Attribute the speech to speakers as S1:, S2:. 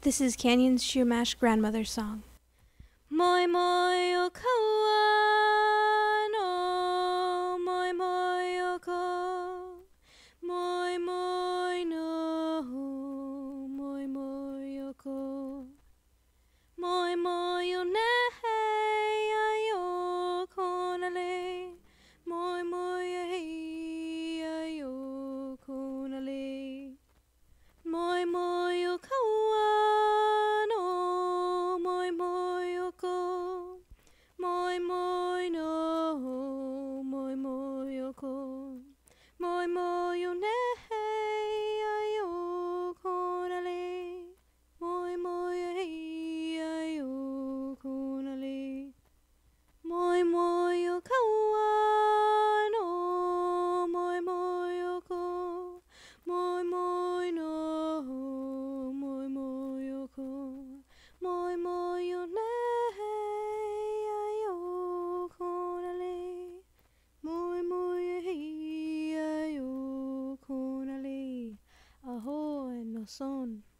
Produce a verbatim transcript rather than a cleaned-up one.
S1: This is Kanyon's Chumash grandmother song. Moi moi o kawan o moi moi o ko moi moi no moi moi o ko moi moi o nei ai o konale moi moi ai ai o konale moi moi o kawan o moi moi o ko moi moi no moi moi o ko moi moi o nei ai o konale moi moi ai ai o konale moi moi o kawan o moi moi o ko moi moi no moi moi o ko moi moi o nei ai o konale moi moi ai ai o konale ahoy no son.